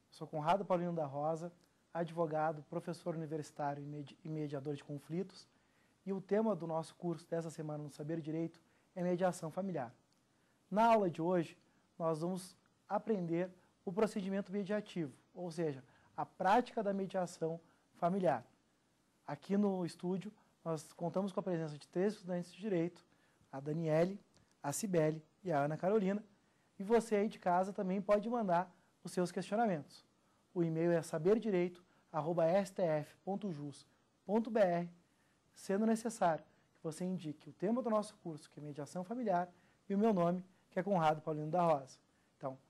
Sou Conrado Paulino da Rosa, advogado, professor universitário e mediador de conflitos, e o tema do nosso curso dessa semana no Saber Direito é mediação familiar. Na aula de hoje, nós vamos aprender o procedimento mediativo, ou seja, a prática da mediação familiar. Aqui no estúdio, nós contamos com a presença de 3 estudantes de Direito, a Daniele, a Cibele e a Ana Carolina, e você aí de casa também pode mandar os seus questionamentos. O e-mail é saberdireito@stf.jus.br, sendo necessário que você indique o tema do nosso curso, que é mediação familiar, e o meu nome, que é Conrado Paulino da Rosa. Então,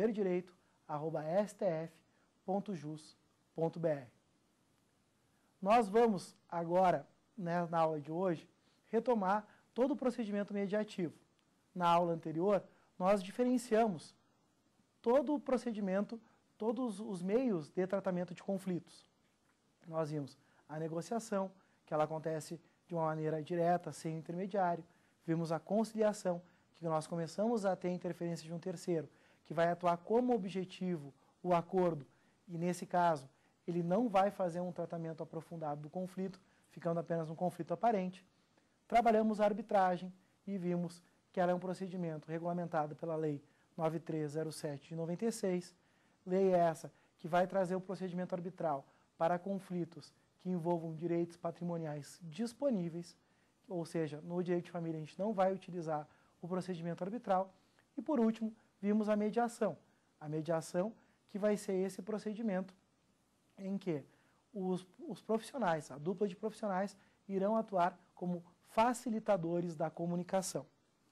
saberdireito@stf.jus.br. Nós vamos agora, na aula de hoje, retomar todo o procedimento mediativo. Na aula anterior, nós diferenciamos todo o procedimento, todos os meios de tratamento de conflitos. Nós vimos a negociação, que ela acontece de uma maneira direta, sem intermediário. Vimos a conciliação, que nós começamos a ter interferência de um terceiro, que vai atuar como objetivo o acordo, e nesse caso, ele não vai fazer um tratamento aprofundado do conflito, ficando apenas um conflito aparente. Trabalhamos a arbitragem e vimos que ela é um procedimento regulamentado pela Lei 9307 de 96, lei essa que vai trazer o procedimento arbitral para conflitos que envolvam direitos patrimoniais disponíveis, ou seja, no direito de família a gente não vai utilizar o procedimento arbitral. E por último, vimos a mediação que vai ser esse procedimento em que os profissionais, a dupla de profissionais, irão atuar como facilitadores da comunicação.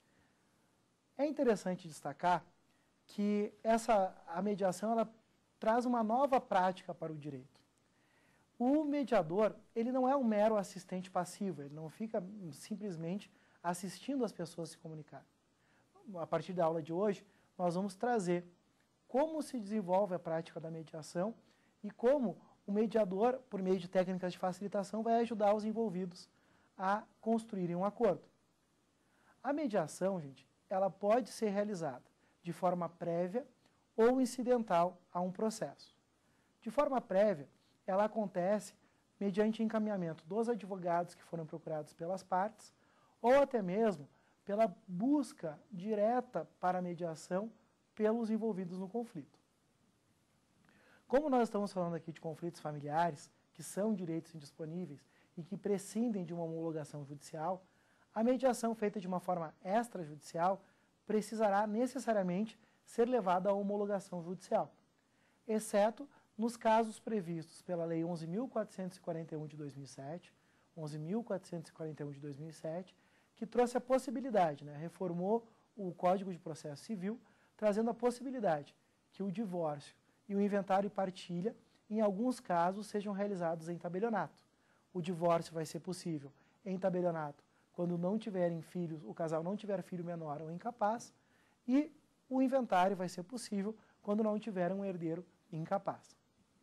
É interessante destacar que a mediação ela traz uma nova prática para o direito. O mediador, ele não é um mero assistente passivo, ele não fica simplesmente assistindo as pessoas se comunicarem. A partir da aula de hoje, nós vamos trazer como se desenvolve a prática da mediação e como o mediador, por meio de técnicas de facilitação, vai ajudar os envolvidos a construírem um acordo. A mediação, gente, ela pode ser realizada de forma prévia ou incidental a um processo. De forma prévia, ela acontece mediante encaminhamento dos advogados que foram procurados pelas partes, ou até mesmo pela busca direta para a mediação pelos envolvidos no conflito. Como nós estamos falando aqui de conflitos familiares, que são direitos indisponíveis e que prescindem de uma homologação judicial, a mediação feita de uma forma extrajudicial precisará necessariamente ser levada à homologação judicial, exceto nos casos previstos pela Lei 11.441 de 2007, 11.441 de 2007, que trouxe a possibilidade, reformou o Código de Processo Civil, trazendo a possibilidade que o divórcio e o inventário e partilha, em alguns casos, sejam realizados em tabelionato. O divórcio vai ser possível em tabelionato quando não tiverem filhos, o casal não tiver filho menor ou incapaz, e o inventário vai ser possível quando não tiver um herdeiro incapaz.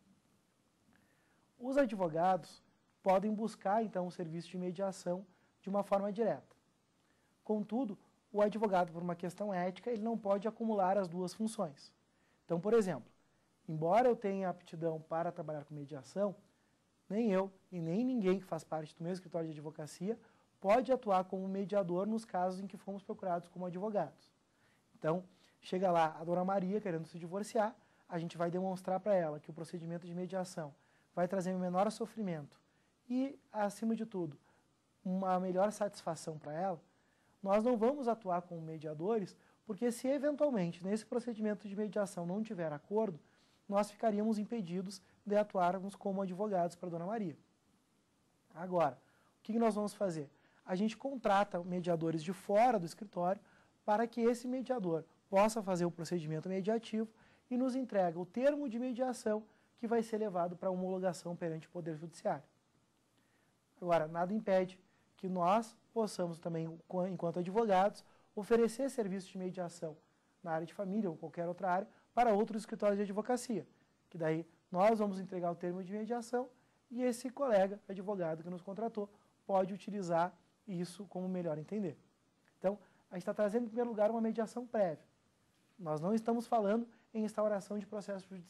Os advogados podem buscar, então, o serviço de mediação de uma forma direta. Contudo, o advogado, por uma questão ética, ele não pode acumular as duas funções. Então, por exemplo, embora eu tenha aptidão para trabalhar com mediação, nem eu e nem ninguém que faz parte do meu escritório de advocacia pode atuar como mediador nos casos em que fomos procurados como advogados. Então, chega lá a dona Maria querendo se divorciar, a gente vai demonstrar para ela que o procedimento de mediação vai trazer um menor sofrimento e, acima de tudo, uma melhor satisfação para ela. Nós não vamos atuar como mediadores, porque se eventualmente nesse procedimento de mediação não tiver acordo, nós ficaríamos impedidos de atuarmos como advogados para a dona Maria. Agora, o que nós vamos fazer? A gente contrata mediadores de fora do escritório para que esse mediador possa fazer o procedimento mediativo e nos entrega o termo de mediação que vai ser levado para homologação perante o Poder Judiciário. Agora, nada impede que nós possamos também, enquanto advogados, oferecer serviços de mediação na área de família ou qualquer outra área para outros escritórios de advocacia, que daí nós vamos entregar o termo de mediação e esse colega advogado que nos contratou pode utilizar isso como melhor entender. Então, a gente está trazendo, em primeiro lugar, uma mediação prévia. Nós não estamos falando em instauração de processo judicial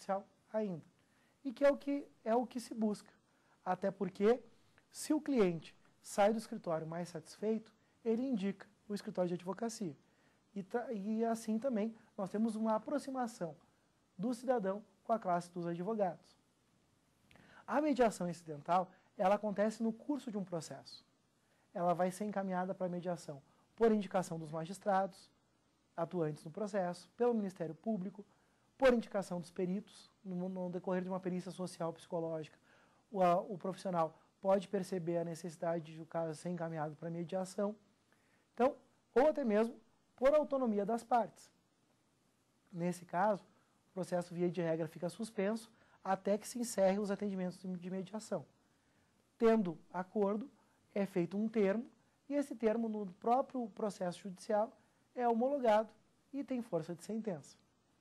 ainda. E que é o que se busca. Até porque, se o cliente sai do escritório mais satisfeito, ele indica o escritório de advocacia. E assim também nós temos uma aproximação do cidadão com a classe dos advogados. A mediação incidental, ela acontece no curso de um processo. Ela vai ser encaminhada para a mediação por indicação dos magistrados atuantes no processo, pelo Ministério Público, por indicação dos peritos, no decorrer de uma perícia social psicológica. O profissional pode perceber a necessidade de o caso ser encaminhado para mediação, então, ou até mesmo por autonomia das partes. Nesse caso, o processo, via de regra, fica suspenso até que se encerre os atendimentos de mediação. Tendo acordo, é feito um termo, e esse termo, no próprio processo judicial, é homologado e tem força de sentença.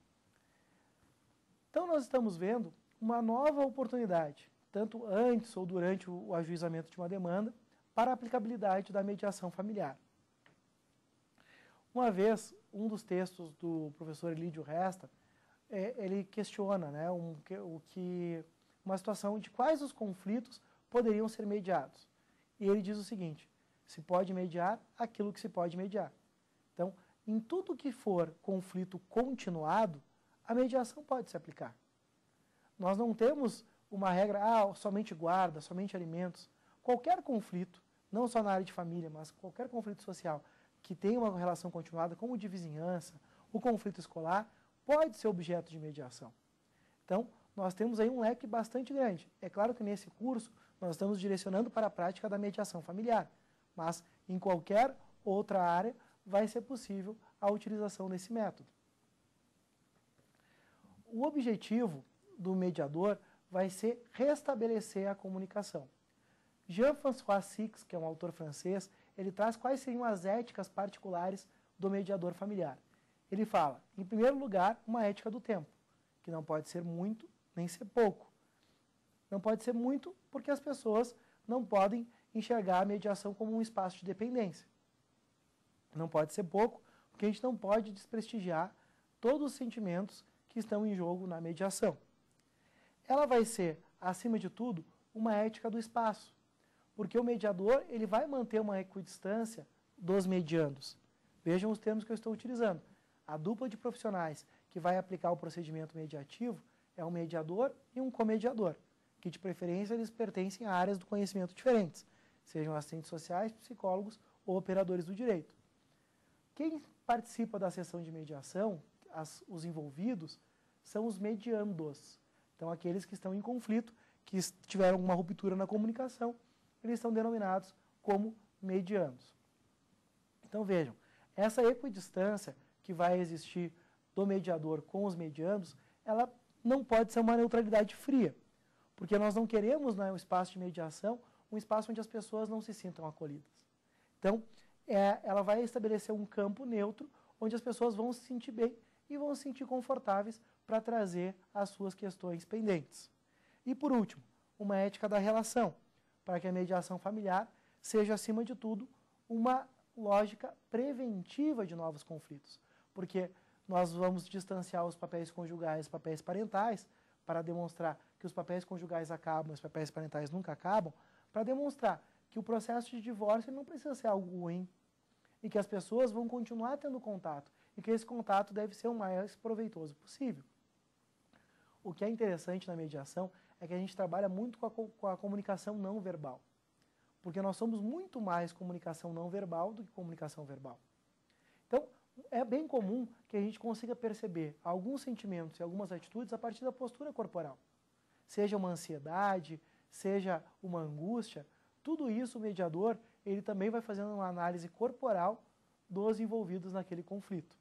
Então, nós estamos vendo uma nova oportunidade, tanto antes ou durante o ajuizamento de uma demanda, para a aplicabilidade da mediação familiar. Uma vez, um dos textos do professor Elídio Resta, ele questiona, né, uma situação de quais os conflitos poderiam ser mediados. E ele diz o seguinte: se pode mediar aquilo que se pode mediar. Então, em tudo que for conflito continuado, a mediação pode se aplicar. Nós não temos uma regra, somente guarda, somente alimentos. Qualquer conflito, não só na área de família, mas qualquer conflito social que tenha uma relação continuada, como o de vizinhança, o conflito escolar, pode ser objeto de mediação. Então, nós temos aí um leque bastante grande. É claro que nesse curso nós estamos direcionando para a prática da mediação familiar, mas em qualquer outra área vai ser possível a utilização desse método. O objetivo do mediador vai ser restabelecer a comunicação. Jean-François Six, que é um autor francês, ele traz quais seriam as éticas particulares do mediador familiar. Ele fala, em primeiro lugar, uma ética do tempo, que não pode ser muito nem ser pouco. Não pode ser muito porque as pessoas não podem enxergar a mediação como um espaço de dependência. Não pode ser pouco porque a gente não pode desprestigiar todos os sentimentos que estão em jogo na mediação. Ela vai ser, acima de tudo, uma ética do espaço, porque o mediador ele vai manter uma equidistância dos mediandos. Vejam os termos que eu estou utilizando. A dupla de profissionais que vai aplicar o procedimento mediativo é um mediador e um comediador, que de preferência eles pertencem a áreas do conhecimento diferentes, sejam assistentes sociais, psicólogos ou operadores do direito. Quem participa da sessão de mediação, os envolvidos, são os mediandos. Então, aqueles que estão em conflito, que tiveram uma ruptura na comunicação, eles são denominados como mediandos. Então, vejam, essa equidistância que vai existir do mediador com os mediandos, ela não pode ser uma neutralidade fria, porque nós não queremos, no espaço de mediação, um espaço onde as pessoas não se sintam acolhidas. Então, ela vai estabelecer um campo neutro, onde as pessoas vão se sentir bem e vão se sentir confortáveis para trazer as suas questões pendentes. E, por último, uma ética da relação, para que a mediação familiar seja, acima de tudo, uma lógica preventiva de novos conflitos, porque nós vamos distanciar os papéis conjugais e papéis parentais para demonstrar que os papéis conjugais acabam e os papéis parentais nunca acabam, para demonstrar que o processo de divórcio não precisa ser algo ruim e que as pessoas vão continuar tendo contato e que esse contato deve ser o mais proveitoso possível. O que é interessante na mediação é que a gente trabalha muito com a comunicação não verbal, porque nós somos muito mais comunicação não verbal do que comunicação verbal. Então, é bem comum que a gente consiga perceber alguns sentimentos e algumas atitudes a partir da postura corporal. Seja uma ansiedade, seja uma angústia, tudo isso o mediador ele também vai fazendo uma análise corporal dos envolvidos naquele conflito.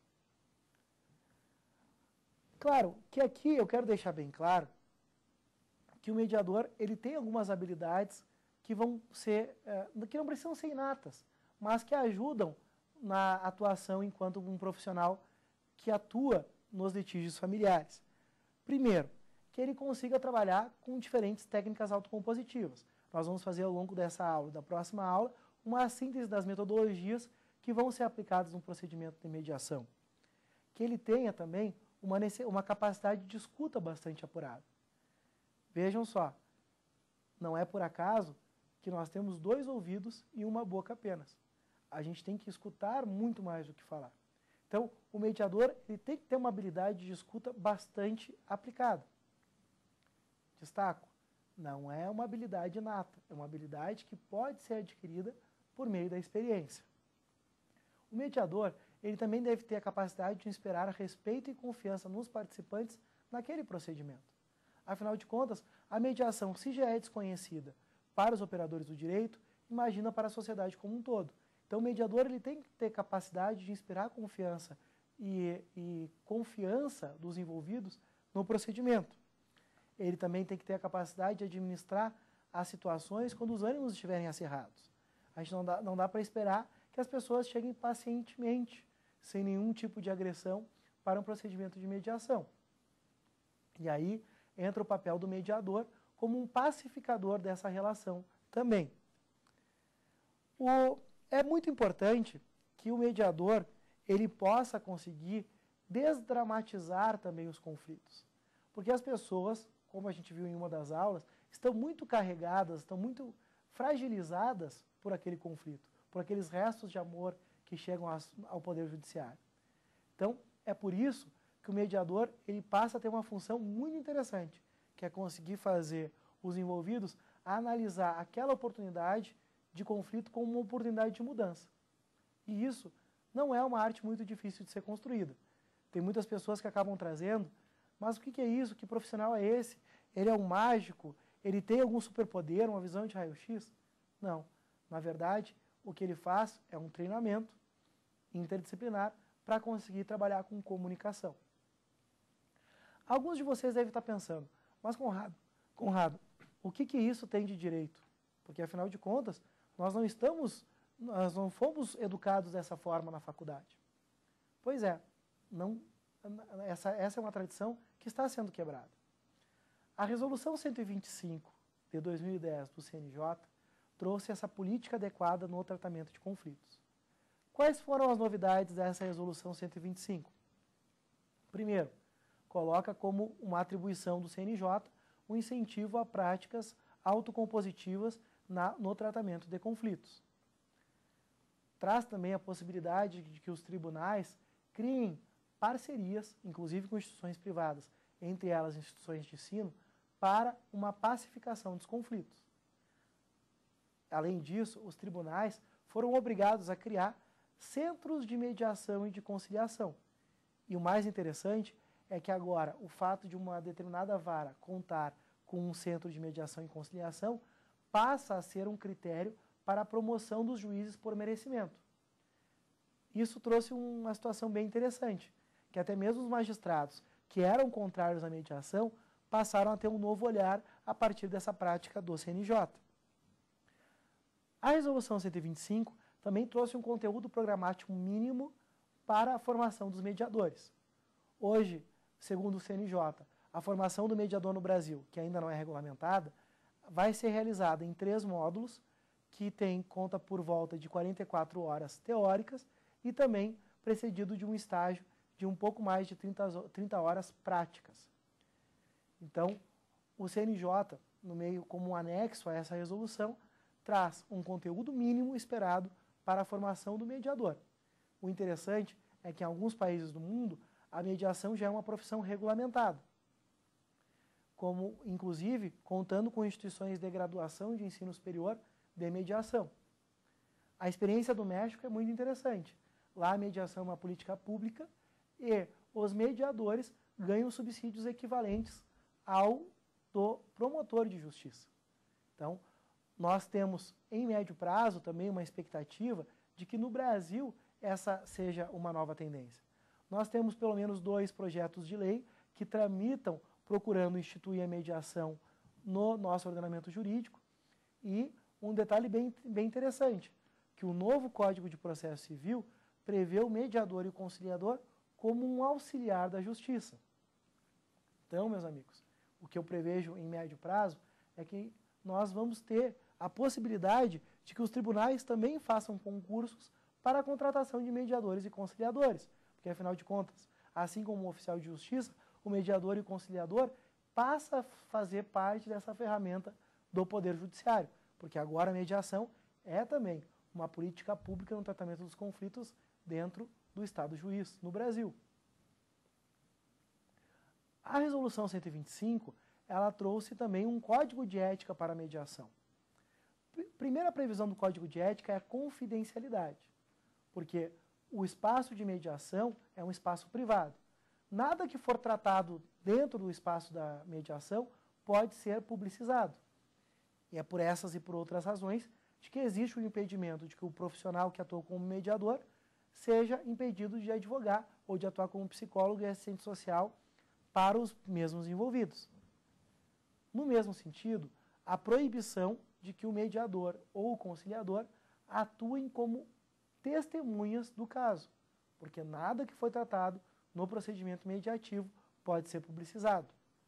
Claro que aqui eu quero deixar bem claro que o mediador ele tem algumas habilidades que vão ser, que não precisam ser inatas, mas que ajudam na atuação enquanto um profissional que atua nos litígios familiares. Primeiro, que ele consiga trabalhar com diferentes técnicas autocompositivas. Nós vamos fazer ao longo dessa aula, da próxima aula, uma síntese das metodologias que vão ser aplicadas no procedimento de mediação. Que ele tenha também uma capacidade de escuta bastante apurada. Vejam só, não é por acaso que nós temos 2 ouvidos e uma boca apenas. A gente tem que escutar muito mais do que falar. Então, o mediador ele tem que ter uma habilidade de escuta bastante aplicada. Destaco, não é uma habilidade inata, é uma habilidade que pode ser adquirida por meio da experiência. O mediador ele também deve ter a capacidade de inspirar respeito e confiança nos participantes naquele procedimento. Afinal de contas, a mediação, se já é desconhecida para os operadores do direito, imagina para a sociedade como um todo. Então, o mediador ele tem que ter capacidade de inspirar confiança e confiança dos envolvidos no procedimento. Ele também tem que ter a capacidade de administrar as situações quando os ânimos estiverem acirrados. A gente não dá para esperar que as pessoas cheguem pacientemente, sem nenhum tipo de agressão, para um procedimento de mediação. E aí entra o papel do mediador como um pacificador dessa relação também. É muito importante que o mediador ele possa conseguir desdramatizar também os conflitos. Porque as pessoas, como a gente viu em uma das aulas, estão muito carregadas, estão muito fragilizadas por aquele conflito, por aqueles restos de amor que chegam ao Poder Judiciário. Então, é por isso que o mediador ele passa a ter uma função muito interessante, que é conseguir fazer os envolvidos analisar aquela oportunidade de conflito como uma oportunidade de mudança. E isso não é uma arte muito difícil de ser construída. Tem muitas pessoas que acabam trazendo, mas o que é isso? Que profissional é esse? Ele é um mágico? Ele tem algum superpoder, uma visão de raio-x? Não. Na verdade, o que ele faz é um treinamento interdisciplinar para conseguir trabalhar com comunicação. Alguns de vocês devem estar pensando, mas Conrado, o que isso tem de direito? Porque, afinal de contas, nós não fomos educados dessa forma na faculdade. Pois é, essa é uma tradição que está sendo quebrada. A Resolução 125 de 2010 do CNJ trouxe essa política adequada no tratamento de conflitos. Quais foram as novidades dessa Resolução 125? Primeiro, coloca como uma atribuição do CNJ o incentivo a práticas autocompositivas no tratamento de conflitos. Traz também a possibilidade de que os tribunais criem parcerias, inclusive com instituições privadas, entre elas instituições de ensino, para uma pacificação dos conflitos. Além disso, os tribunais foram obrigados a criar centros de mediação e de conciliação. E o mais interessante é que agora o fato de uma determinada vara contar com um centro de mediação e conciliação passa a ser um critério para a promoção dos juízes por merecimento. Isso trouxe uma situação bem interessante, que até mesmo os magistrados que eram contrários à mediação passaram a ter um novo olhar a partir dessa prática do CNJ. A Resolução 125 também trouxe um conteúdo programático mínimo para a formação dos mediadores. Hoje, segundo o CNJ, a formação do mediador no Brasil, que ainda não é regulamentada, vai ser realizada em 3 módulos, que conta por volta de 44 horas teóricas e também precedido de um estágio de um pouco mais de 30 horas práticas. Então, o CNJ, como um anexo a essa resolução, traz um conteúdo mínimo esperado para a formação do mediador. O interessante é que em alguns países do mundo, a mediação já é uma profissão regulamentada, como, inclusive, contando com instituições de graduação de ensino superior de mediação. A experiência do México é muito interessante. Lá a mediação é uma política pública e os mediadores ganham subsídios equivalentes ao do promotor de justiça. Então, nós temos, em médio prazo, também uma expectativa de que no Brasil essa seja uma nova tendência. Nós temos pelo menos 2 projetos de lei que tramitam procurando instituir a mediação no nosso ordenamento jurídico e um detalhe bem interessante, que o novo Código de Processo Civil prevê o mediador e o conciliador como um auxiliar da justiça. Então, meus amigos, o que eu prevejo em médio prazo é que nós vamos ter a possibilidade de que os tribunais também façam concursos para a contratação de mediadores e conciliadores, porque, afinal de contas, assim como o oficial de justiça, o mediador e o conciliador passa a fazer parte dessa ferramenta do Poder Judiciário, porque agora a mediação é também uma política pública no tratamento dos conflitos dentro do Estado juiz no Brasil. A Resolução 125, ela trouxe também um código de ética para a mediação. Primeira previsão do código de ética é a confidencialidade, porque o espaço de mediação é um espaço privado. Nada que for tratado dentro do espaço da mediação pode ser publicizado. E é por essas e por outras razões de que existe o impedimento de que o profissional que atuou como mediador seja impedido de advogar ou de atuar como psicólogo e assistente social para os mesmos envolvidos. No mesmo sentido, a proibição de que o mediador ou o conciliador atuem como testemunhas do caso, porque nada que foi tratado no procedimento mediativo pode ser publicizado.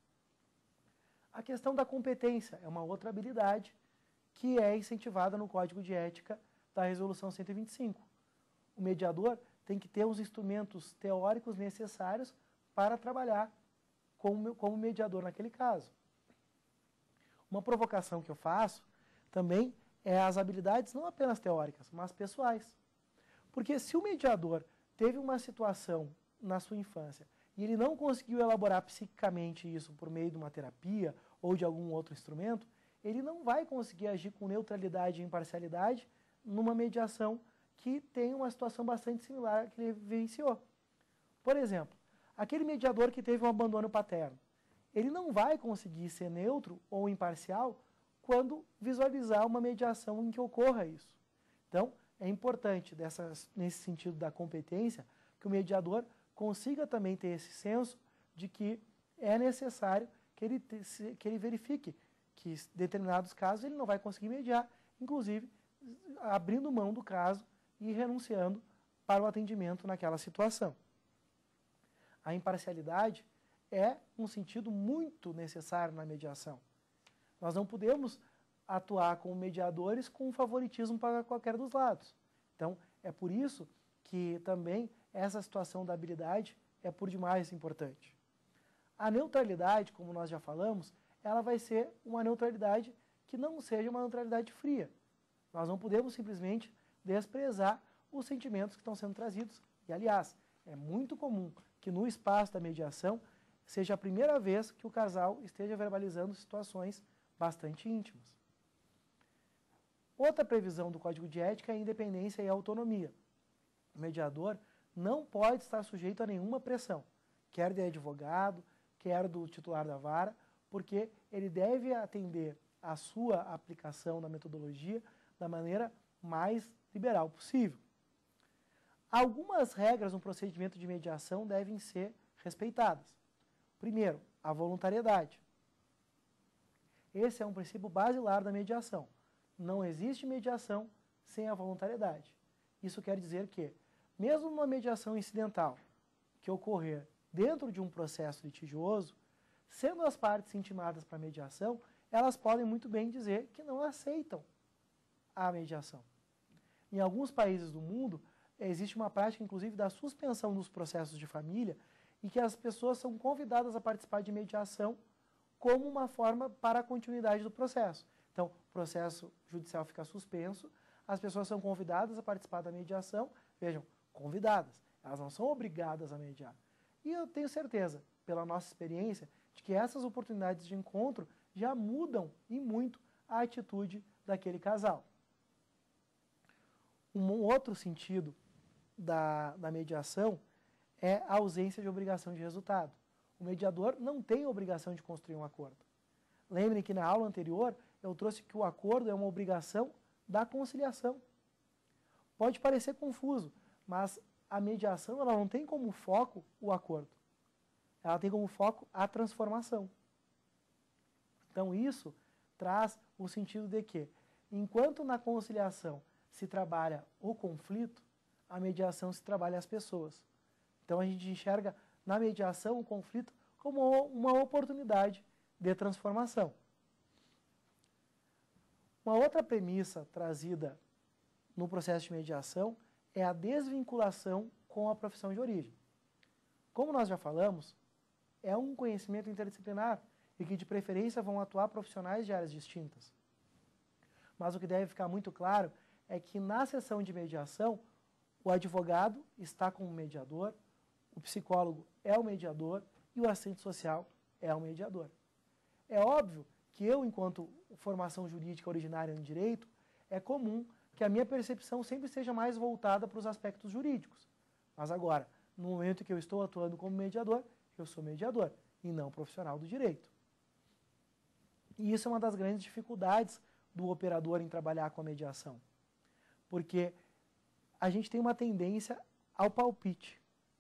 A questão da competência é uma outra habilidade que é incentivada no Código de Ética da Resolução 125. O mediador tem que ter os instrumentos teóricos necessários para trabalhar como mediador naquele caso. Uma provocação que eu faço também é as habilidades não apenas teóricas, mas pessoais. Porque se o mediador teve uma situação na sua infância e ele não conseguiu elaborar psiquicamente isso por meio de uma terapia ou de algum outro instrumento, ele não vai conseguir agir com neutralidade e imparcialidade numa mediação que tem uma situação bastante similar à que ele vivenciou. Por exemplo, aquele mediador que teve um abandono paterno, ele não vai conseguir ser neutro ou imparcial quando visualizar uma mediação em que ocorra isso. Então, é importante, nesse sentido da competência, que o mediador consiga também ter esse senso de que é necessário que ele verifique que em determinados casos ele não vai conseguir mediar, inclusive abrindo mão do caso e renunciando para o atendimento naquela situação. A imparcialidade é um sentido muito necessário na mediação. Nós não podemos atuar como mediadores com favoritismo para qualquer dos lados. Então, é por isso que também essa situação da habilidade é por demais importante. A neutralidade, como nós já falamos, ela vai ser uma neutralidade que não seja uma neutralidade fria. Nós não podemos simplesmente desprezar os sentimentos que estão sendo trazidos. E, aliás, é muito comum que no espaço da mediação seja a primeira vez que o casal esteja verbalizando situações bastante íntimas. Outra previsão do Código de Ética é a independência e a autonomia. O mediador não pode estar sujeito a nenhuma pressão, quer de advogado, quer do titular da vara, porque ele deve atender a sua aplicação da metodologia da maneira mais liberal possível. Algumas regras no procedimento de mediação devem ser respeitadas. Primeiro, a voluntariedade. Esse é um princípio basilar da mediação. Não existe mediação sem a voluntariedade. Isso quer dizer que, mesmo numa mediação incidental que ocorrer dentro de um processo litigioso, sendo as partes intimadas para a mediação, elas podem muito bem dizer que não aceitam a mediação. Em alguns países do mundo, existe uma prática, inclusive, da suspensão dos processos de família e que as pessoas são convidadas a participar de mediação como uma forma para a continuidade do processo. Então, o processo judicial fica suspenso, as pessoas são convidadas a participar da mediação, vejam, convidadas, elas não são obrigadas a mediar. E eu tenho certeza, pela nossa experiência, de que essas oportunidades de encontro já mudam e muito a atitude daquele casal. Um outro sentido da mediação é a ausência de obrigação de resultado. O mediador não tem obrigação de construir um acordo. Lembrem que na aula anterior eu trouxe que o acordo é uma obrigação da conciliação. Pode parecer confuso, mas a mediação ela não tem como foco o acordo. Ela tem como foco a transformação. Então isso traz o sentido de que, enquanto na conciliação se trabalha o conflito, a mediação se trabalha as pessoas. Então a gente enxerga na mediação o conflito como uma oportunidade de transformação. Uma outra premissa trazida no processo de mediação é a desvinculação com a profissão de origem. Como nós já falamos, é um conhecimento interdisciplinar e que de preferência vão atuar profissionais de áreas distintas. Mas o que deve ficar muito claro é que na sessão de mediação, o advogado está como mediador, o psicólogo é o mediador e o assistente social é o mediador. É óbvio que eu, enquanto formação jurídica originária em direito, é comum que a minha percepção sempre seja mais voltada para os aspectos jurídicos. Mas agora, no momento que eu estou atuando como mediador, eu sou mediador e não profissional do direito. E isso é uma das grandes dificuldades do operador em trabalhar com a mediação. Porque a gente tem uma tendência ao palpite.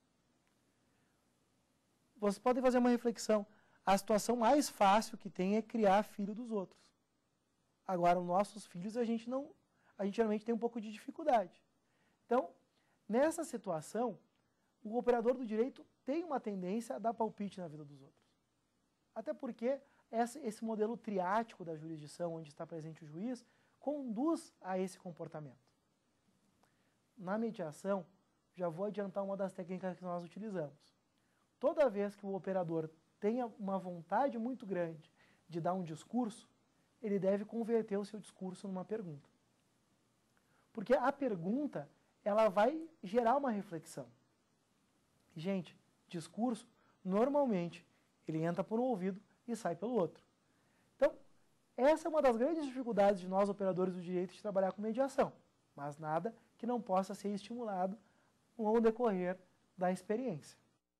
Vocês podem fazer uma reflexão. A situação mais fácil que tem é criar filho dos outros. Agora, os nossos filhos, a gente geralmente tem um pouco de dificuldade. Então, nessa situação, o operador do direito tem uma tendência a dar palpite na vida dos outros. Até porque esse modelo triático da jurisdição, onde está presente o juiz, conduz a esse comportamento. Na mediação, já vou adiantar uma das técnicas que nós utilizamos. Toda vez que o operador tenha uma vontade muito grande de dar um discurso, ele deve converter o seu discurso numa pergunta. Porque a pergunta, ela vai gerar uma reflexão. Gente, discurso, normalmente, ele entra por um ouvido e sai pelo outro. Então, essa é uma das grandes dificuldades de nós, operadores do direito, de trabalhar com mediação. Mas nada que não possa ser estimulado ao decorrer da experiência.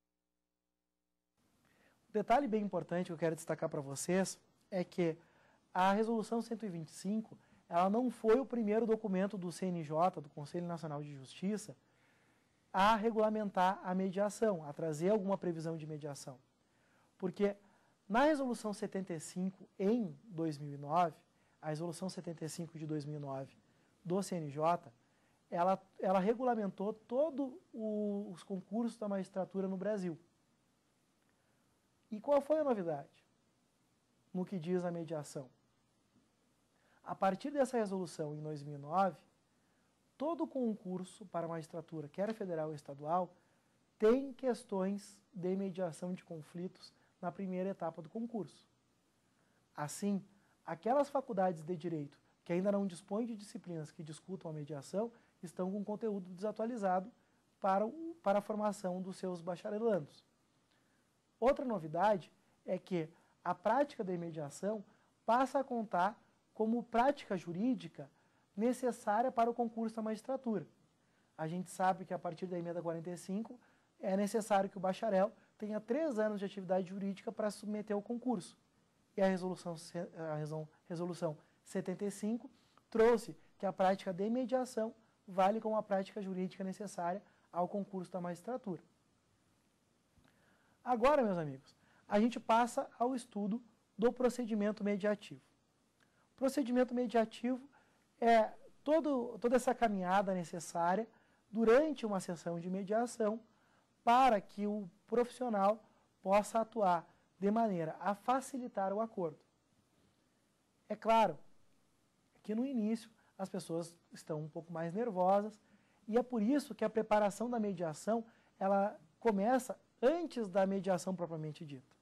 Um detalhe bem importante que eu quero destacar para vocês é que a Resolução 125, ela não foi o primeiro documento do CNJ, do Conselho Nacional de Justiça, a regulamentar a mediação, a trazer alguma previsão de mediação. Porque na Resolução 75, em 2009, a Resolução 75 de 2009 do CNJ, ela regulamentou todos os concursos da magistratura no Brasil. E qual foi a novidade no que diz a mediação? A partir dessa resolução, em 2009, todo concurso para a magistratura, quer federal ou estadual, tem questões de mediação de conflitos na primeira etapa do concurso. Assim, aquelas faculdades de direito que ainda não dispõem de disciplinas que discutam a mediação estão com conteúdo desatualizado para a formação dos seus bacharelandos. Outra novidade é que a prática da mediação passa a contar como prática jurídica necessária para o concurso da magistratura. A gente sabe que a partir da emenda 45 é necessário que o bacharel tenha 3 anos de atividade jurídica para submeter ao concurso. E a resolução 75 trouxe que a prática de mediação vale como a prática jurídica necessária ao concurso da magistratura. Agora, meus amigos, a gente passa ao estudo do procedimento mediativo. O procedimento mediativo é toda essa caminhada necessária durante uma sessão de mediação para que o profissional possa atuar de maneira a facilitar o acordo. É claro que no início as pessoas estão um pouco mais nervosas e é por isso que a preparação da mediação ela começa antes da mediação propriamente dita.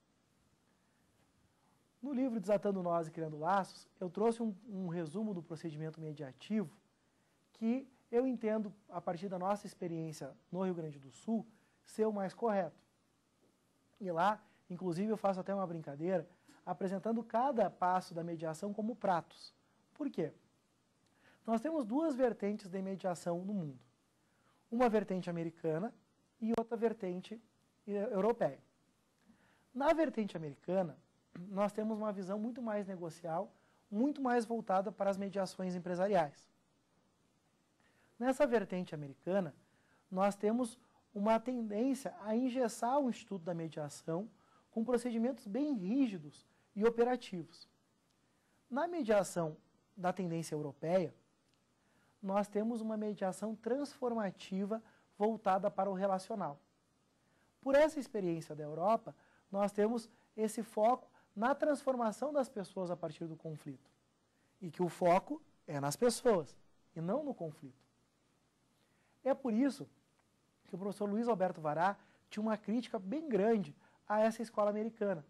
No livro Desatando Nós e Criando Laços, eu trouxe um resumo do procedimento mediativo que eu entendo, a partir da nossa experiência no Rio Grande do Sul, ser o mais correto. E lá, inclusive, eu faço até uma brincadeira, apresentando cada passo da mediação como pratos. Por quê? Nós temos 2 vertentes de mediação no mundo. Uma vertente americana e outra vertente europeia. Na vertente americana, nós temos uma visão muito mais negocial, muito mais voltada para as mediações empresariais. Nessa vertente americana, nós temos uma tendência a engessar o instituto da mediação com procedimentos bem rígidos e operativos. Na mediação da tendência europeia, nós temos uma mediação transformativa voltada para o relacional. Por essa experiência da Europa, nós temos esse foco na transformação das pessoas a partir do conflito. E que o foco é nas pessoas e não no conflito. É por isso que o professor Luiz Alberto Vará tinha uma crítica bem grande a essa escola americana,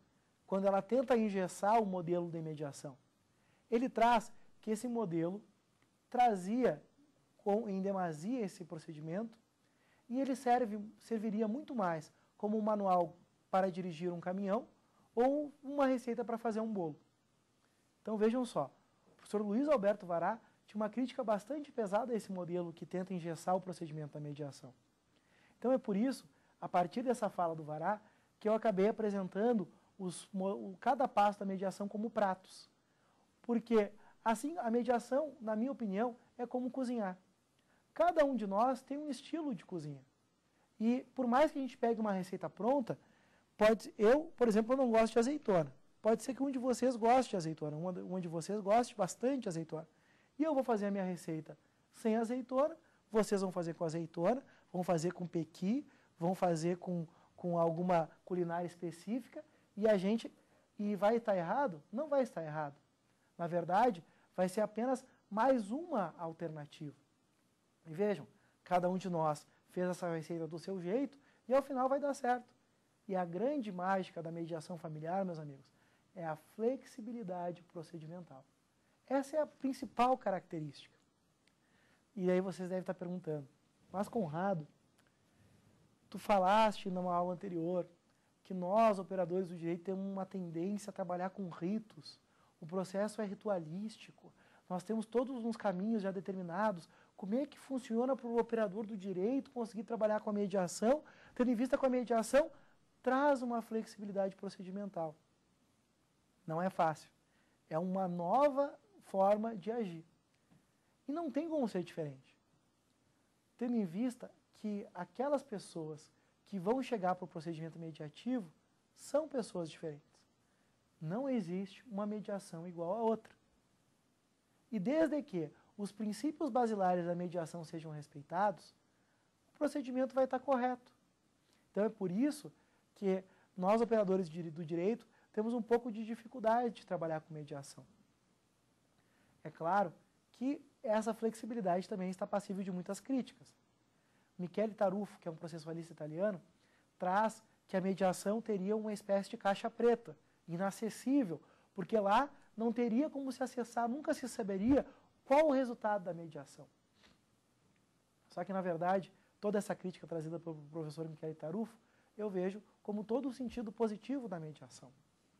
quando ela tenta engessar o modelo de mediação? Ele traz que esse modelo trazia em demasia esse procedimento e ele serviria muito mais como um manual para dirigir um caminhão ou uma receita para fazer um bolo. Então vejam só, o professor Luiz Alberto Vará tinha uma crítica bastante pesada a esse modelo que tenta engessar o procedimento da mediação. Então é por isso, a partir dessa fala do Vará, que eu acabei apresentando cada passo da mediação como pratos. Porque assim, a mediação, na minha opinião, é como cozinhar. Cada um de nós tem um estilo de cozinha. E por mais que a gente pegue uma receita pronta, por exemplo, eu não gosto de azeitona. Pode ser que um de vocês goste de azeitona, um de vocês goste bastante de azeitona. E eu vou fazer a minha receita sem azeitona, vocês vão fazer com azeitona, vão fazer com pequi, vão fazer com alguma culinária específica, e vai estar errado? Não vai estar errado. Na verdade, vai ser apenas mais uma alternativa. E vejam, cada um de nós fez essa receita do seu jeito e ao final vai dar certo. E a grande mágica da mediação familiar, meus amigos, é a flexibilidade procedimental. Essa é a principal característica. E aí vocês devem estar perguntando, mas Conrado, tu falaste numa aula anterior que nós, operadores do direito, temos uma tendência a trabalhar com ritos. O processo é ritualístico. Nós temos todos uns caminhos já determinados. Como é que funciona para o operador do direito conseguir trabalhar com a mediação? Tendo em vista que a mediação traz uma flexibilidade procedimental. Não é fácil. É uma nova forma de agir. E não tem como ser diferente. Tendo em vista que aquelas pessoas que vão chegar para o procedimento mediativo são pessoas diferentes. Não existe uma mediação igual a outra. E desde que os princípios basilares da mediação sejam respeitados, o procedimento vai estar correto. Então é por isso que nós, operadores do direito, temos um pouco de dificuldade de trabalhar com mediação. É claro que essa flexibilidade também está passível de muitas críticas. Michele Tarufo, que é um processualista italiano, traz que a mediação teria uma espécie de caixa preta, inacessível, porque lá não teria como se acessar, nunca se saberia qual o resultado da mediação. Só que, na verdade, toda essa crítica trazida pelo professor Michele Tarufo, eu vejo como todo o sentido positivo da mediação.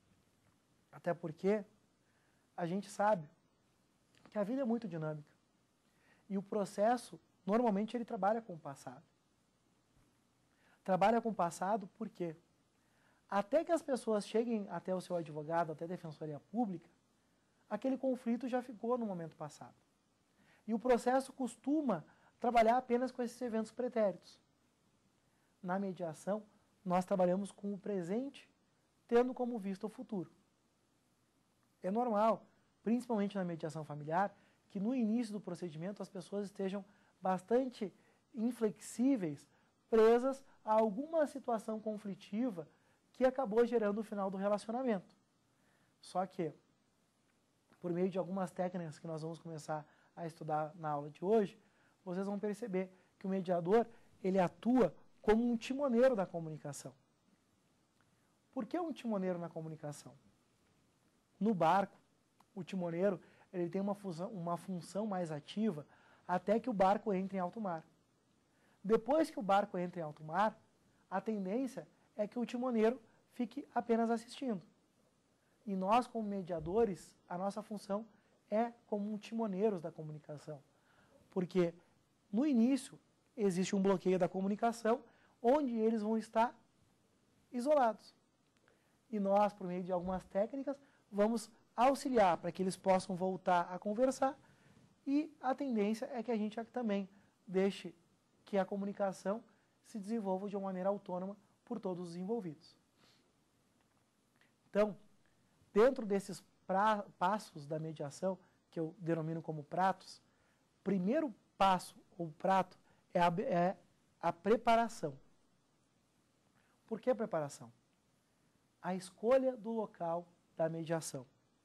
Até porque a gente sabe que a vida é muito dinâmica. E o processo, normalmente, ele trabalha com o passado. Trabalha com o passado por quê? Até que as pessoas cheguem até o seu advogado, até a defensoria pública, aquele conflito já ficou no momento passado. E o processo costuma trabalhar apenas com esses eventos pretéritos. Na mediação, nós trabalhamos com o presente, tendo como vista o futuro. É normal, principalmente na mediação familiar, que no início do procedimento as pessoas estejam bastante inflexíveis, presas a alguma situação conflitiva que acabou gerando o final do relacionamento. Só que, por meio de algumas técnicas que nós vamos começar a estudar na aula de hoje, vocês vão perceber que o mediador, ele atua como um timoneiro da comunicação. Por que um timoneiro na comunicação? No barco, o timoneiro ele tem uma função mais ativa até que o barco entre em alto mar. Depois que o barco entra em alto mar, a tendência é que o timoneiro fique apenas assistindo. E nós, como mediadores, a nossa função é como timoneiros da comunicação. Porque no início existe um bloqueio da comunicação, onde eles vão estar isolados. E nós, por meio de algumas técnicas, vamos auxiliar para que eles possam voltar a conversar, e a tendência é que a gente também deixe que a comunicação se desenvolva de uma maneira autônoma por todos os envolvidos. Então, dentro desses passos da mediação, que eu denomino como pratos, o primeiro passo, ou prato, é a preparação. Por que a preparação? A escolha do local da mediação.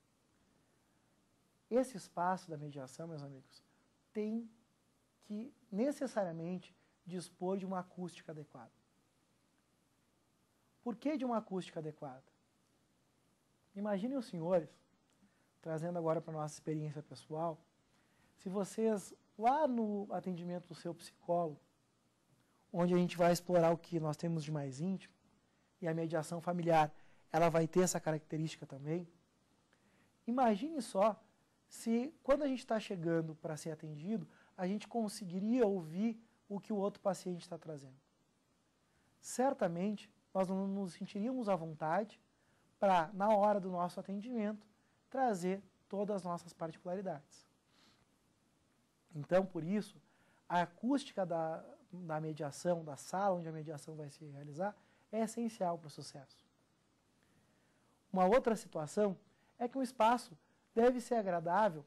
Esse espaço da mediação, meus amigos, tem que necessariamente dispor de uma acústica adequada. Por que de uma acústica adequada? Imaginem os senhores, trazendo agora para a nossa experiência pessoal, se vocês, lá no atendimento do seu psicólogo, onde a gente vai explorar o que nós temos de mais íntimo, e a mediação familiar, ela vai ter essa característica também, imagine só se, quando a gente está chegando para ser atendido, a gente conseguiria ouvir o que o outro paciente está trazendo. Certamente, nós não nos sentiríamos à vontade para, na hora do nosso atendimento, trazer todas as nossas particularidades. Então, por isso, a acústica da mediação, da sala onde a mediação vai se realizar, é essencial para o sucesso. Uma outra situação é que o espaço deve ser agradável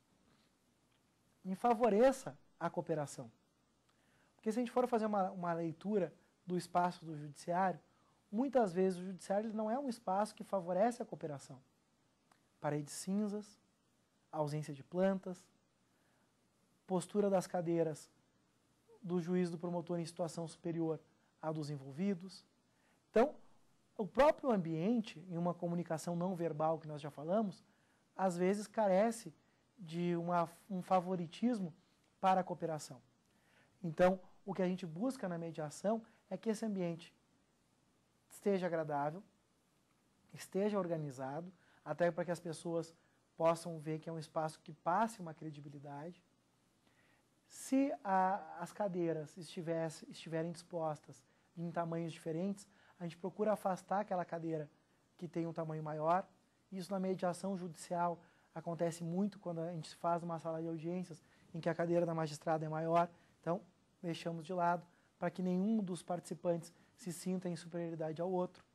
e favoreça a cooperação. Porque se a gente for fazer uma leitura do espaço do judiciário, muitas vezes o judiciário não é um espaço que favorece a cooperação. Paredes cinzas, ausência de plantas, postura das cadeiras do juiz do promotor em situação superior à dos envolvidos. Então, o próprio ambiente, em uma comunicação não verbal que nós já falamos, às vezes carece de um favoritismo para a cooperação. Então, o que a gente busca na mediação é que esse ambiente esteja agradável, esteja organizado, até para que as pessoas possam ver que é um espaço que passe uma credibilidade. Se as cadeiras estiverem dispostas em tamanhos diferentes, a gente procura afastar aquela cadeira que tem um tamanho maior. Isso na mediação judicial acontece muito quando a gente faz uma sala de audiências em que a cadeira da magistrada é maior. Então, deixamos de lado para que nenhum dos participantes se sinta em superioridade ao outro.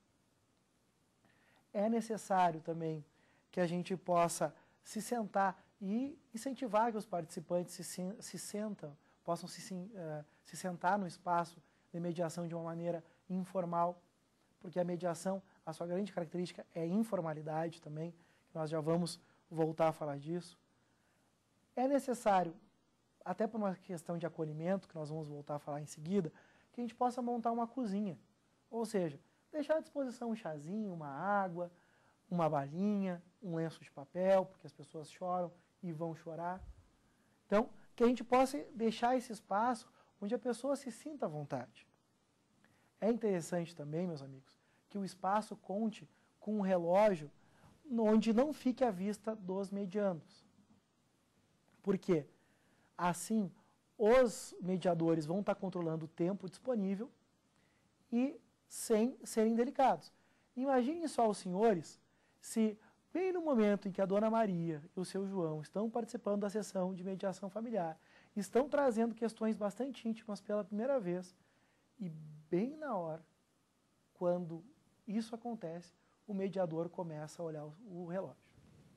É necessário também que a gente possa se sentar e incentivar que os participantes possam se sentar no espaço de mediação de uma maneira informal, porque a mediação, a sua grande característica é informalidade também, nós já vamos voltar a falar disso. É necessário, até por uma questão de acolhimento, que nós vamos voltar a falar em seguida, que a gente possa montar uma cozinha, ou seja, deixar à disposição um chazinho, uma água, uma balinha, um lenço de papel, porque as pessoas choram e vão chorar. Então, que a gente possa deixar esse espaço onde a pessoa se sinta à vontade. É interessante também, meus amigos, que o espaço conte com um relógio onde não fique à vista dos mediandos. Por quê? Assim, os mediadores vão estar controlando o tempo disponível e sem serem delicados. Imaginem só os senhores se, bem no momento em que a Dona Maria e o seu João estão participando da sessão de mediação familiar, estão trazendo questões bastante íntimas pela primeira vez, e bem na hora, quando isso acontece, o mediador começa a olhar o relógio.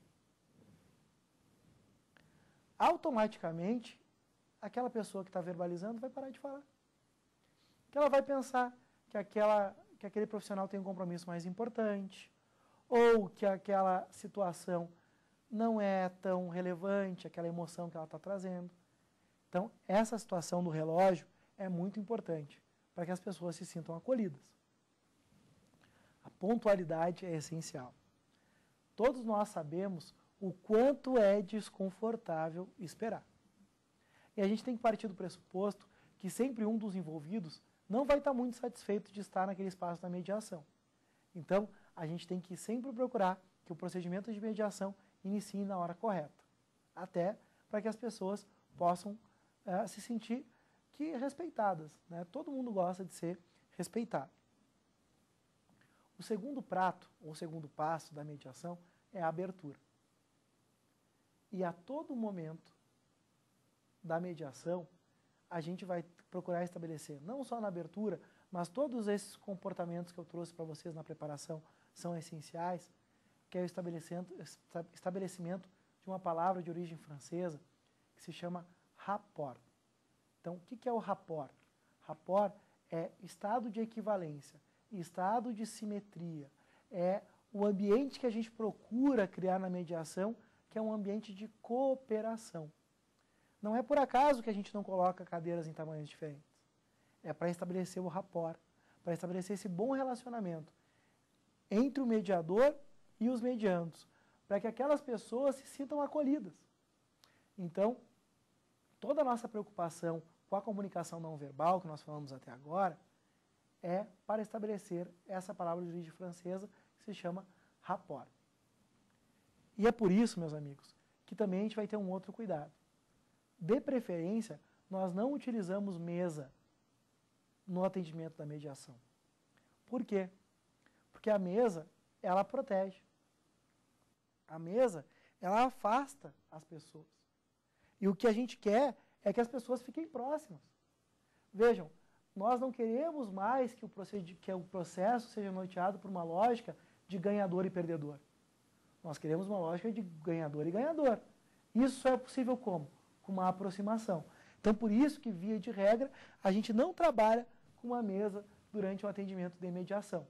Automaticamente, aquela pessoa que está verbalizando vai parar de falar. Que ela vai pensar que aquele profissional tem um compromisso mais importante, ou que aquela situação não é tão relevante, aquela emoção que ela está trazendo. Então, essa situação do relógio é muito importante para que as pessoas se sintam acolhidas. A pontualidade é essencial. Todos nós sabemos o quanto é desconfortável esperar. E a gente tem que partir do pressuposto que sempre um dos envolvidos não vai estar muito satisfeito de estar naquele espaço da mediação. Então, a gente tem que sempre procurar que o procedimento de mediação inicie na hora correta, até para que as pessoas possam se sentir respeitadas, né? Todo mundo gosta de ser respeitado. O segundo prato, ou segundo passo da mediação, é a abertura. E a todo momento da mediação, a gente vai procurar estabelecer, não só na abertura, mas todos esses comportamentos que eu trouxe para vocês na preparação são essenciais, que é o estabelecimento de uma palavra de origem francesa que se chama rapport. Então, o que é o rapport? Rapport é estado de equivalência, estado de simetria, é o ambiente que a gente procura criar na mediação, que é um ambiente de cooperação. Não é por acaso que a gente não coloca cadeiras em tamanhos diferentes. É para estabelecer o rapport, para estabelecer esse bom relacionamento entre o mediador e os mediandos, para que aquelas pessoas se sintam acolhidas. Então, toda a nossa preocupação com a comunicação não verbal, que nós falamos até agora, é para estabelecer essa palavra de origem francesa que se chama rapport. E é por isso, meus amigos, que também a gente vai ter um outro cuidado. De preferência, nós não utilizamos mesa no atendimento da mediação. Por quê? Porque a mesa, ela protege. A mesa, ela afasta as pessoas. E o que a gente quer é que as pessoas fiquem próximas. Vejam, nós não queremos mais que o processo seja norteado por uma lógica de ganhador e perdedor. Nós queremos uma lógica de ganhador e ganhador. Isso só é possível como? Com uma aproximação. Então, por isso que, via de regra, a gente não trabalha com uma mesa durante o atendimento de mediação.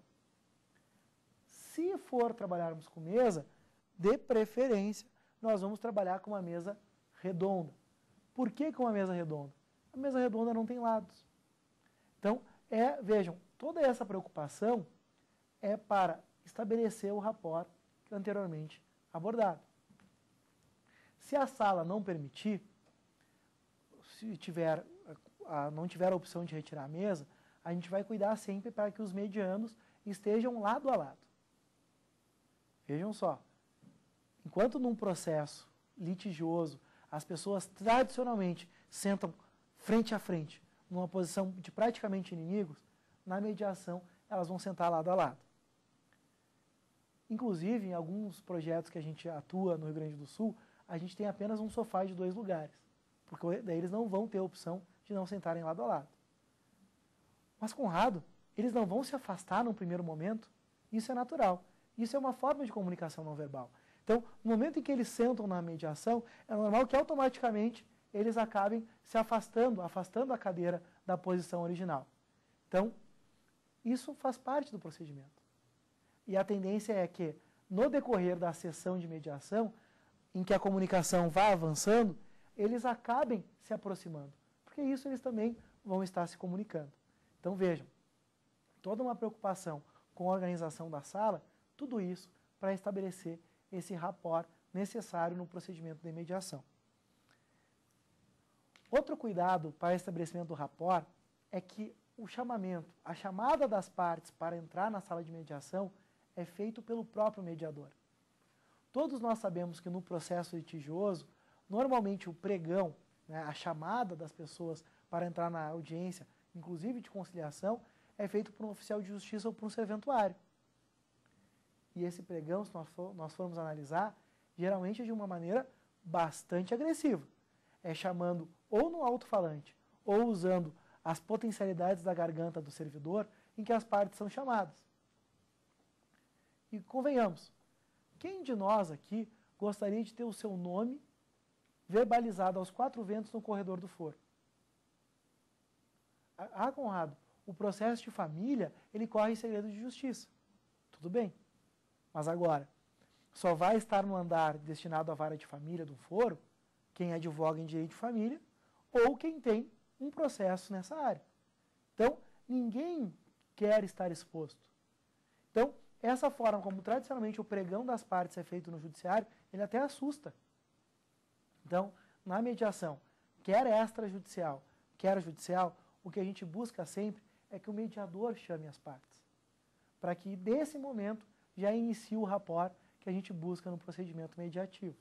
Se for trabalharmos com mesa, de preferência, nós vamos trabalhar com uma mesa redonda. Por que com uma mesa redonda? A mesa redonda não tem lados. Então, vejam, toda essa preocupação é para estabelecer o rapport anteriormente abordado. Se a sala não permitir, se não tiver a opção de retirar a mesa, a gente vai cuidar sempre para que os medianos estejam lado a lado. Vejam só, enquanto num processo litigioso as pessoas tradicionalmente sentam frente a frente, numa posição de praticamente inimigos, na mediação elas vão sentar lado a lado. Inclusive, em alguns projetos que a gente atua no Rio Grande do Sul, a gente tem apenas um sofá de 2 lugares, porque daí eles não vão ter a opção de não sentarem lado a lado. Mas, Conrado, eles não vão se afastar num primeiro momento? Isso é natural. Isso é uma forma de comunicação não verbal. Então, no momento em que eles sentam na mediação, é normal que automaticamente eles acabem se afastando a cadeira da posição original. Então, isso faz parte do procedimento. E a tendência é que, no decorrer da sessão de mediação, em que a comunicação vai avançando, eles acabem se aproximando. Porque isso eles também vão estar se comunicando. Então vejam, toda uma preocupação com a organização da sala, tudo isso para estabelecer esse rapport necessário no procedimento de mediação. Outro cuidado para o estabelecimento do rapport é que o chamamento, a chamada das partes para entrar na sala de mediação é feito pelo próprio mediador. Todos nós sabemos que no processo litigioso, normalmente o pregão, né, a chamada das pessoas para entrar na audiência, inclusive de conciliação, é feito por um oficial de justiça ou por um serventuário. E esse pregão, se nós formos analisar, geralmente é de uma maneira bastante agressiva. É chamando ou no alto-falante, ou usando as potencialidades da garganta do servidor, em que as partes são chamadas. E convenhamos, quem de nós aqui gostaria de ter o seu nome verbalizado aos 4 ventos no corredor do foro? Ah, Conrado, o processo de família, ele corre em segredo de justiça. Tudo bem. Mas agora, só vai estar no andar destinado à vara de família do foro quem advoga em direito de família ou quem tem um processo nessa área. Então, ninguém quer estar exposto. Então, essa forma como tradicionalmente o pregão das partes é feito no judiciário, ele até assusta. Então, na mediação, quer extrajudicial, quer judicial, o que a gente busca sempre é que o mediador chame as partes, para que desse momento já inicie o rapport que a gente busca no procedimento mediativo.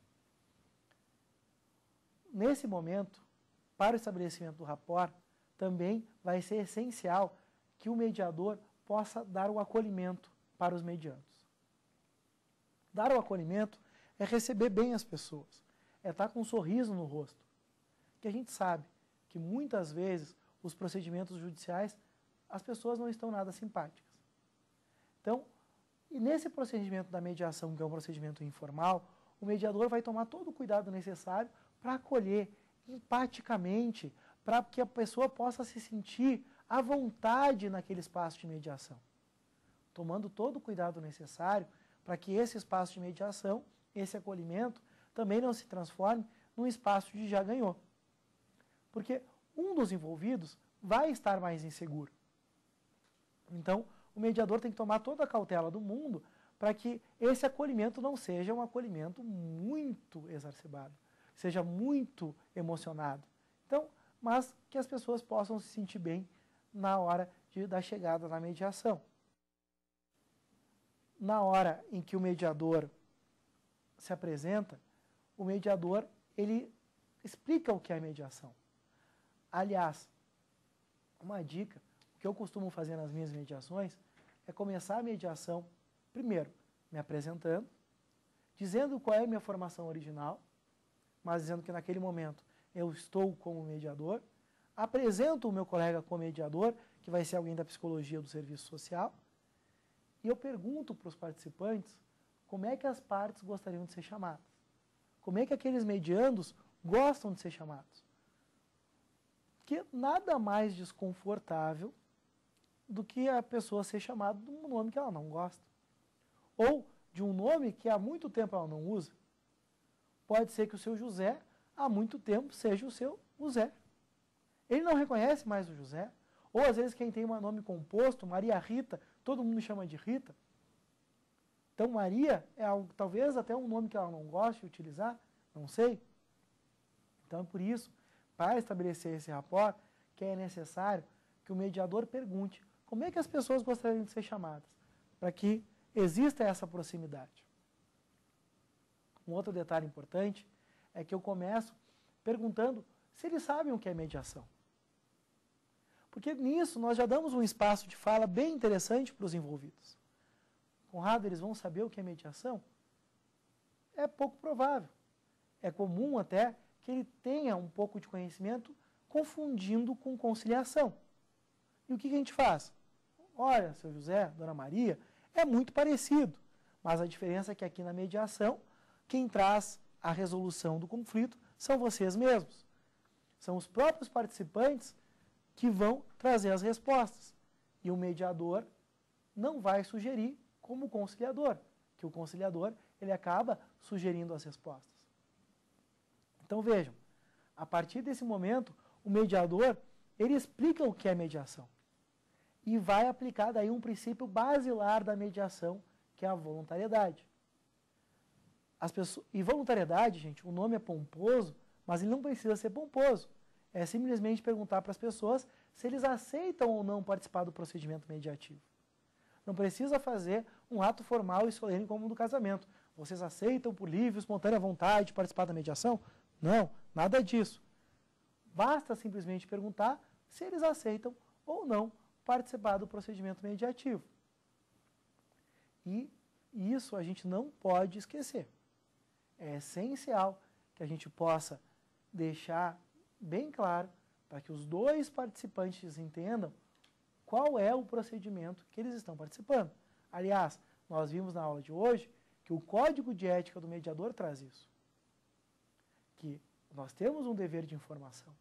Nesse momento, para o estabelecimento do rapport, também vai ser essencial que o mediador possa dar o acolhimento para os mediandos. Dar o acolhimento é receber bem as pessoas, é estar com um sorriso no rosto. Que a gente sabe que muitas vezes os procedimentos judiciais, as pessoas não estão nada simpáticas. Então, e nesse procedimento da mediação, que é um procedimento informal, o mediador vai tomar todo o cuidado necessário para acolher empaticamente, para que a pessoa possa se sentir à vontade naquele espaço de mediação. Tomando todo o cuidado necessário para que esse espaço de mediação, esse acolhimento, também não se transforme num espaço de já ganhou. Porque um dos envolvidos vai estar mais inseguro. Então, o mediador tem que tomar toda a cautela do mundo para que esse acolhimento não seja um acolhimento muito exacerbado, seja muito emocionado. Então, mas que as pessoas possam se sentir bem na hora da chegada na mediação. Na hora em que o mediador se apresenta, o mediador ele explica o que é mediação. Aliás, uma dica, o que eu costumo fazer nas minhas mediações é começar a mediação, primeiro, me apresentando, dizendo qual é a minha formação original, mas dizendo que naquele momento eu estou como mediador, apresento o meu colega como mediador, que vai ser alguém da psicologia do serviço social, e eu pergunto para os participantes como é que as partes gostariam de ser chamadas. Como é que aqueles mediandos gostam de ser chamados. Porque nada mais desconfortável do que a pessoa ser chamada de um nome que ela não gosta. Ou de um nome que há muito tempo ela não usa. Pode ser que o seu José, há muito tempo, seja o seu José. Ele não reconhece mais o José. Ou às vezes quem tem um nome composto, Maria Rita, todo mundo chama de Rita. Então Maria é algo, talvez até um nome que ela não goste de utilizar, não sei. Então é por isso, para estabelecer esse rapport, que é necessário que o mediador pergunte como é que as pessoas gostariam de ser chamadas, para que exista essa proximidade. Um outro detalhe importante é que eu começo perguntando se eles sabem o que é mediação. Porque nisso nós já damos um espaço de fala bem interessante para os envolvidos. Conrado, eles vão saber o que é mediação? É pouco provável. É comum até que ele tenha um pouco de conhecimento confundindo com conciliação. E o que a gente faz? Olha, seu José, dona Maria, é muito parecido, mas a diferença é que aqui na mediação, quem traz a resolução do conflito são vocês mesmos. São os próprios participantes que vão trazer as respostas. E o mediador não vai sugerir como conciliador, que o conciliador ele acaba sugerindo as respostas. Então vejam, a partir desse momento, o mediador ele explica o que é mediação e vai aplicar daí um princípio basilar da mediação, que é a voluntariedade. E voluntariedade, gente, o nome é pomposo, mas ele não precisa ser pomposo. É simplesmente perguntar para as pessoas se eles aceitam ou não participar do procedimento mediativo. Não precisa fazer um ato formal e solene como o do casamento. Vocês aceitam por livre, espontânea vontade participar da mediação? Não, nada disso. Basta simplesmente perguntar se eles aceitam ou não participar do procedimento mediativo. E isso a gente não pode esquecer. É essencial que a gente possa deixar bem claro para que os dois participantes entendam qual é o procedimento que eles estão participando. Aliás, nós vimos na aula de hoje que o Código de Ética do Mediador traz isso. Que nós temos um dever de informação.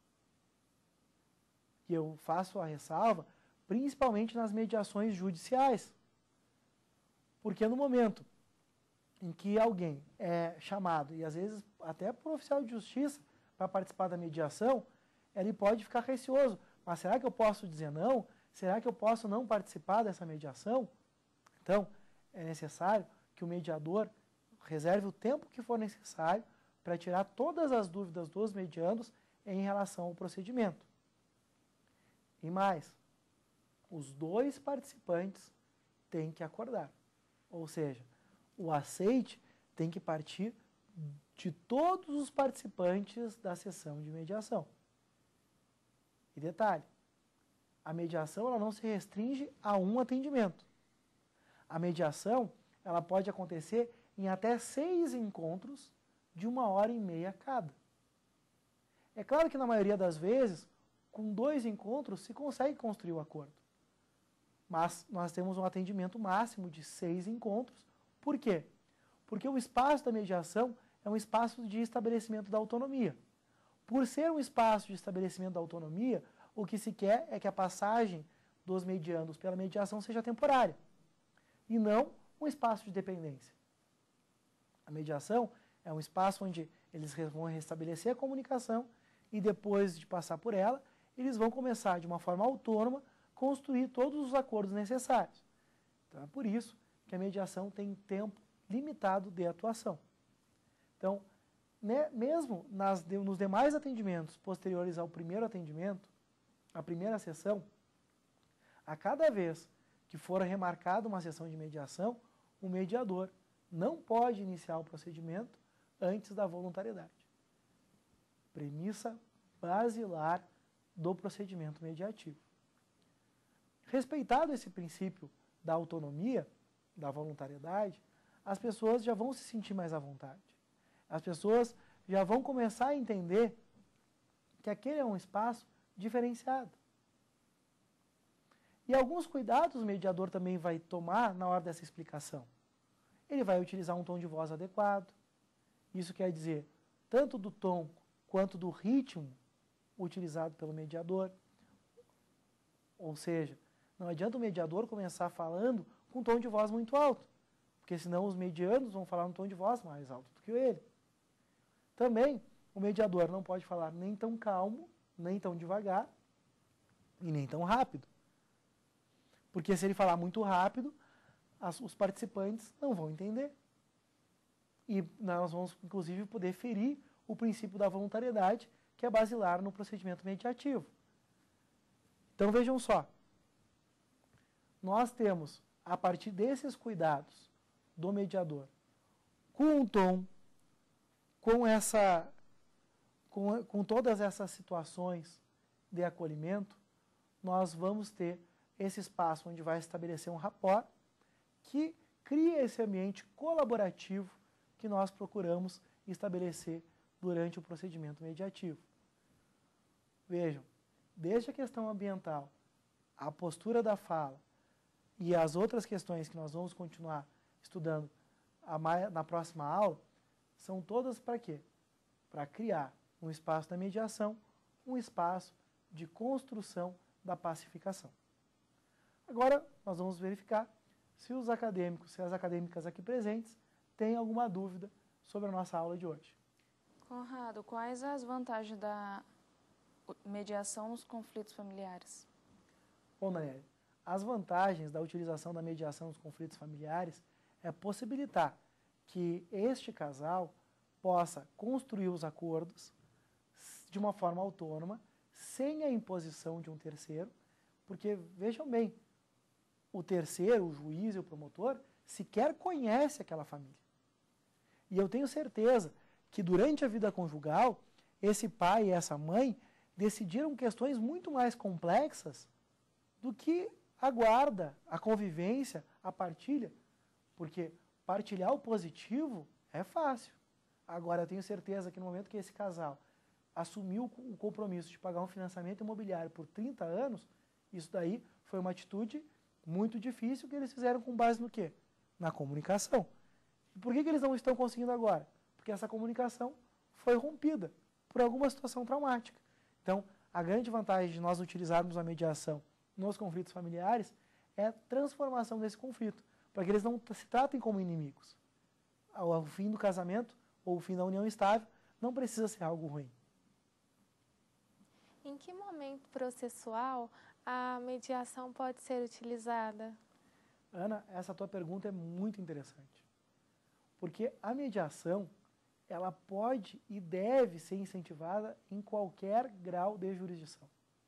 E eu faço a ressalva, principalmente nas mediações judiciais. Porque no momento em que alguém é chamado, e às vezes até por oficial de justiça, para participar da mediação, ele pode ficar receoso. Mas será que eu posso dizer não? Será que eu posso não participar dessa mediação? Então, é necessário que o mediador reserve o tempo que for necessário para tirar todas as dúvidas dos mediandos em relação ao procedimento. E mais, os dois participantes têm que acordar. Ou seja, o aceite tem que partir de todos os participantes da sessão de mediação. E detalhe, a mediação ela não se restringe a um atendimento. A mediação ela pode acontecer em até 6 encontros de 1h30 cada. É claro que na maioria das vezes, com 2 encontros se consegue construir o acordo. Mas nós temos um atendimento máximo de 6 encontros. Por quê? Porque o espaço da mediação é um espaço de estabelecimento da autonomia. Por ser um espaço de estabelecimento da autonomia, o que se quer é que a passagem dos mediandos pela mediação seja temporária, e não um espaço de dependência. A mediação é um espaço onde eles vão restabelecer a comunicação e depois de passar por ela, eles vão começar de uma forma autônoma construir todos os acordos necessários. Então é por isso que a mediação tem tempo limitado de atuação. Então, né, mesmo nos demais atendimentos posteriores ao primeiro atendimento, a primeira sessão, a cada vez que for remarcada uma sessão de mediação, o mediador não pode iniciar o procedimento antes da voluntariedade. Premissa basilar do procedimento mediativo. Respeitado esse princípio da autonomia, da voluntariedade, as pessoas já vão se sentir mais à vontade. As pessoas já vão começar a entender que aquele é um espaço diferenciado. E alguns cuidados o mediador também vai tomar na hora dessa explicação. Ele vai utilizar um tom de voz adequado. Isso quer dizer, tanto do tom quanto do ritmo utilizado pelo mediador. Ou seja, não adianta o mediador começar falando com um tom de voz muito alto, porque senão os medianos vão falar um tom de voz mais alto do que ele. Também, o mediador não pode falar nem tão calmo, nem tão devagar e nem tão rápido. Porque se ele falar muito rápido, os participantes não vão entender. E nós vamos, inclusive, poder ferir o princípio da voluntariedade, que é basilar no procedimento mediativo. Então, vejam só. Nós temos, a partir desses cuidados do mediador, com um tom, com todas essas situações de acolhimento, nós vamos ter esse espaço onde vai estabelecer um rapport que cria esse ambiente colaborativo que nós procuramos estabelecer durante o procedimento mediativo. Vejam, desde a questão ambiental, a postura da fala e as outras questões que nós vamos continuar estudando na próxima aula, são todas para quê? Para criar um espaço da mediação, um espaço de construção da pacificação. Agora, nós vamos verificar se os acadêmicos, se as acadêmicas aqui presentes têm alguma dúvida sobre a nossa aula de hoje. Conrado, quais as vantagens da mediação nos conflitos familiares? Bom, Daniela, as vantagens da utilização da mediação nos conflitos familiares é possibilitar que este casal possa construir os acordos de uma forma autônoma, sem a imposição de um terceiro, porque, vejam bem, o terceiro, o juiz e o promotor, sequer conhece aquela família. E eu tenho certeza que durante a vida conjugal, esse pai e essa mãe decidiram questões muito mais complexas do que a guarda, a convivência, a partilha, porque partilhar o positivo é fácil. Agora, eu tenho certeza que no momento que esse casal assumiu o compromisso de pagar um financiamento imobiliário por 30 anos, isso daí foi uma atitude muito difícil que eles fizeram com base no quê? Na comunicação. E por que eles não estão conseguindo agora? Porque essa comunicação foi rompida por alguma situação traumática. Então, a grande vantagem de nós utilizarmos a mediação nos conflitos familiares é a transformação desse conflito, para que eles não se tratem como inimigos. O fim do casamento ou o fim da união estável não precisa ser algo ruim. Em que momento processual a mediação pode ser utilizada? Ana, essa tua pergunta é muito interessante. Porque a mediação, ela pode e deve ser incentivada em qualquer grau de jurisdição.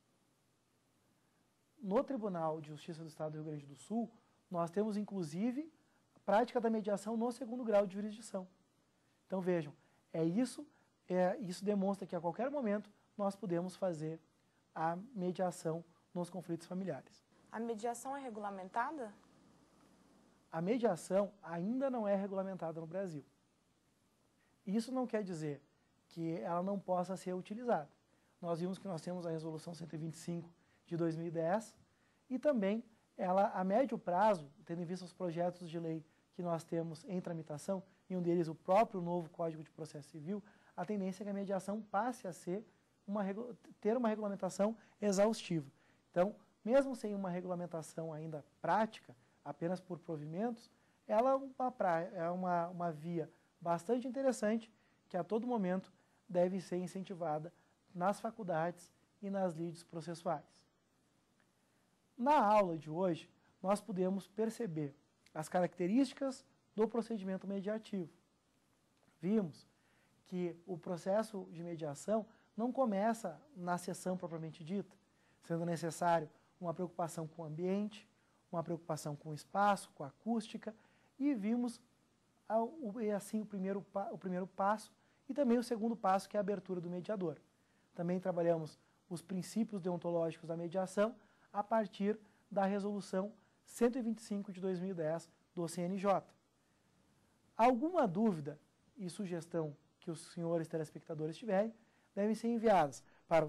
No Tribunal de Justiça do Estado do Rio Grande do Sul, nós temos, inclusive, a prática da mediação no 2º grau de jurisdição. Então, vejam, isso demonstra que a qualquer momento nós podemos fazer a mediação nos conflitos familiares. A mediação é regulamentada? A mediação ainda não é regulamentada no Brasil. Isso não quer dizer que ela não possa ser utilizada. Nós vimos que nós temos a Resolução 125 de 2010 e também ela, a médio prazo, tendo em vista os projetos de lei que nós temos em tramitação, e um deles o próprio novo Código de Processo Civil, a tendência é que a mediação passe a ser ter uma regulamentação exaustiva. Então, mesmo sem uma regulamentação ainda prática, apenas por provimentos, ela é uma via bastante interessante que a todo momento deve ser incentivada nas faculdades e nas lides processuais. Na aula de hoje, nós podemos perceber as características do procedimento mediativo. Vimos que o processo de mediação não começa na sessão propriamente dita, sendo necessário uma preocupação com o ambiente, uma preocupação com o espaço, com a acústica, e vimos assim o primeiro passo e também o segundo passo, que é a abertura do mediador. Também trabalhamos os princípios deontológicos da mediação a partir da resolução 125 de 2010 do CNJ. Alguma dúvida e sugestão que os senhores telespectadores tiverem, devem ser enviadas para o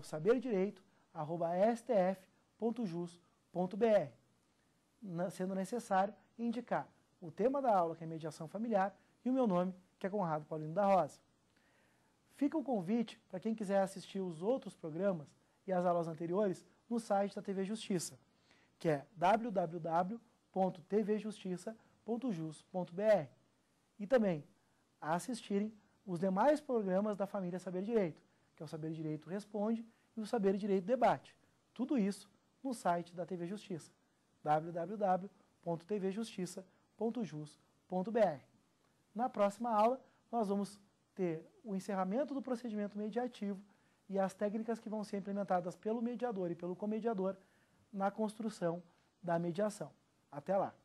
saberdireito@stf.jus.br, sendo necessário indicar o tema da aula, que é mediação familiar, e o meu nome, que é Conrado Paulino da Rosa. Fica o convite para quem quiser assistir os outros programas e as aulas anteriores no site da TV Justiça, que é www.tvjustiça.jus.br, e também a assistirem os demais programas da família Saber Direito, que é o Saber Direito Responde e o Saber Direito Debate. Tudo isso no site da TV Justiça, www.tvjustiça.jus.br. Na próxima aula, nós vamos ter o encerramento do procedimento mediativo e as técnicas que vão ser implementadas pelo mediador e pelo comediador na construção da mediação. Até lá!